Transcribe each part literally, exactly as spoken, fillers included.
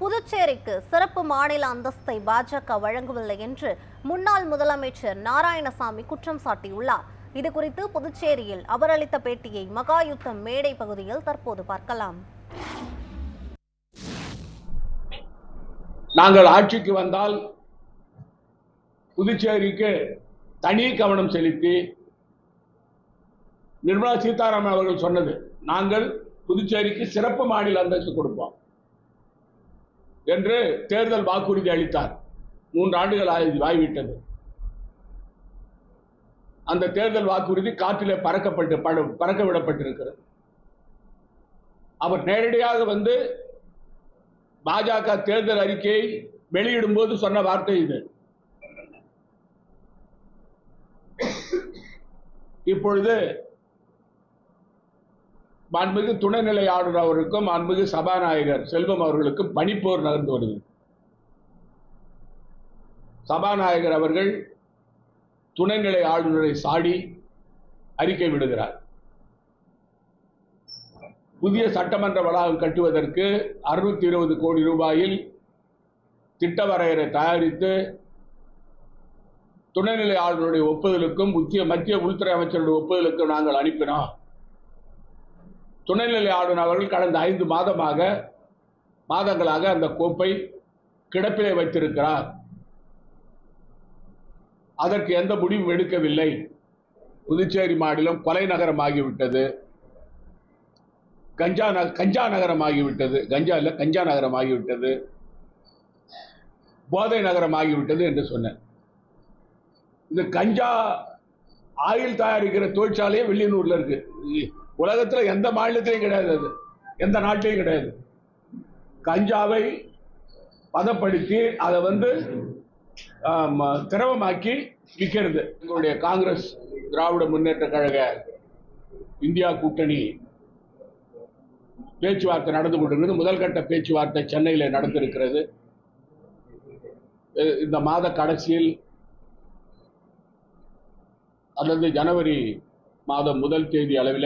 புதுச்சேரிக்கு சிறப்பு மாநில அந்தஸ்தை பாஜக வழங்கவில்லை என்று முன்னாள் முதலமைச்சர் நாராயணசாமி குற்றம் சாட்டியுள்ளார். இதுகுறித்து புதுச்சேரியில் அவர் அளித்த பேட்டியை மகாயுத்தம் மேடை பகுதியில் தற்போது பார்க்கலாம். நாங்கள் ஆட்சிக்கு வந்தால் புதுச்சேரிக்கு தனி கவனம் செலுத்தி, நிர்மலா சீதாராமன் அவர்கள் சொன்னது, நாங்கள் புதுச்சேரிக்கு சிறப்பு மாநில அந்தஸ்து கொடுப்போம் என்று தேர்தல் வாக்குறுதி அளித்தார். மூன்று ஆண்டுகள் ஆகிவிட்டது. அந்த தேர்தல் வாக்குறுதி காற்றிலே பறக்கப்பட்டு பறக்க விடப்பட்டிருக்கிறது. அவர் நேரடியாக வந்து பாஜக தேர்தல் அறிக்கையை வெளியிடும் போது சொன்ன வார்த்தை இது. இப்பொழுது மாண்புமிகு துணைநிலை ஆளுநர் அவருக்கும் மாண்புமிகு சபாநாயகர் செல்வம் அவர்களுக்கும் பனிப்போர் நகர்ந்து வருகிறது. சபாநாயகர் அவர்கள் துணைநிலை ஆளுநரை சாடி அறிக்கை விடுகிறார். புதிய சட்டமன்ற வளாகம் கட்டுவதற்கு அறுநூத்தி இருபது கோடி ரூபாயில் திட்ட வரையறை தயாரித்து துணைநிலை ஆளுநருடைய ஒப்புதலுக்கும் முக்கிய மத்திய உள்துறை அமைச்சருடைய ஒப்புதலுக்கும் நாங்கள் அனுப்பினோம். துணைநிலை ஆளுநர் அவர்கள் கடந்த ஐந்து மாதமாக மாதங்களாக அந்த கோப்பை கிடப்பிலே வைத்திருக்கிறார். அதற்கு எந்த முடிவும் எடுக்கவில்லை. புதுச்சேரி மாநிலம் கொலை நகரமாகிவிட்டது, கஞ்சா கஞ்சா நகரமாகிவிட்டது, கஞ்சா இல்ல கஞ்சா நகரமாகிவிட்டது, போதை நகரமாகிவிட்டது என்று சொன்னேன். இந்த கஞ்சா ஆயில் தயாரிக்கிற தொழிற்சாலையே வில்லியனூர்ல இருக்கு. உலகத்தில் எந்த மாநிலத்திலையும் கிடையாது, அது எந்த நாட்டிலையும் கிடையாது. கஞ்சாவை பதப்படுத்தி அதை வந்து திரவமாக்கி விற்கிறது. எங்களுடைய காங்கிரஸ் திராவிட முன்னேற்ற கழக இந்தியா கூட்டணி பேச்சுவார்த்தை நடந்து கொண்டிருக்கிறது. முதல் கட்ட பேச்சுவார்த்தை சென்னையில் நடந்திருக்கிறது. இந்த மாத கடைசியில் அல்லது ஜனவரி மாதம் முதல் தேதி அளவில்,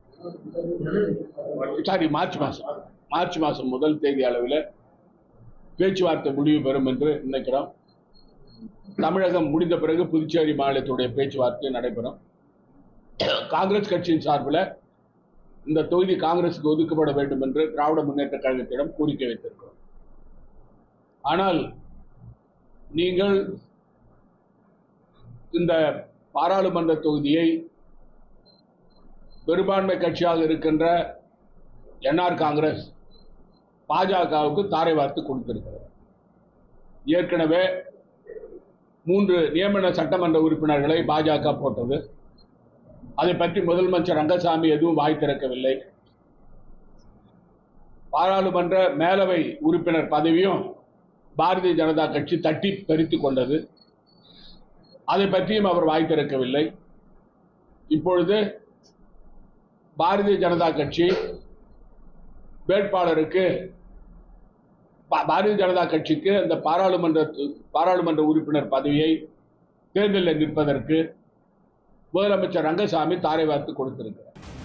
சாரி மார்ச் மாதம் மார்ச் மாதம் முதல் தேதி அளவில் பேச்சுவார்த்தை முடிவு பெறும் என்று நினைக்கிறோம். தமிழகம் முடிந்த பிறகு புதுச்சேரி மாநிலத்துடைய பேச்சுவார்த்தை நடைபெறும். காங்கிரஸ் கட்சியின் சார்பில் இந்த தொகுதி காங்கிரசுக்கு ஒதுக்கப்பட வேண்டும் என்று திராவிட முன்னேற்ற கழகத்திடம் கோரிக்கை வைத்திருக்கிறோம். ஆனால் நீங்கள் இந்த பாராளுமன்ற தொகுதியை பெரும்பான்மை கட்சியாக இருக்கின்ற என்ஆர் காங்கிரஸ் பாஜகவுக்கு தாரை வார்த்து கொடுத்திருக்கிறது. ஏற்கனவே மூன்று நியமன சட்டமன்ற உறுப்பினர்களை பாஜக போட்டது. அதை பற்றி முதலமைச்சர் ரங்கசாமி எதுவும் வாய் திறக்கவில்லை. பாராளுமன்ற மேலவை உறுப்பினர் பதவியும் பாரதிய ஜனதா கட்சி தட்டி பறித்து கொண்டது. அதை பற்றியும் அவர் வாய் திறக்கவில்லை. இப்பொழுது பாரதிய ஜனதா கட்சி வேட்பாளருக்கு பாரதிய ஜனதா கட்சிக்கு அந்த பாராளுமன்ற பாராளுமன்ற உறுப்பினர் பதவியை தேர்தலில் நிற்பதற்கு முதலமைச்சர் ரங்கசாமி தாரை வார்த்து கொடுத்திருக்கிறார்.